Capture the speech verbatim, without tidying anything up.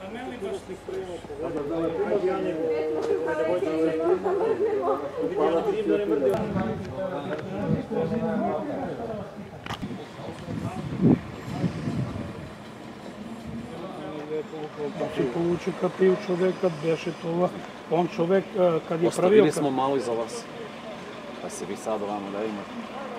се получи кај човекот, беше това. Он човек, kad je pravio... Ostavili smo malo iza vas, pa se vi sad ovamo da imate.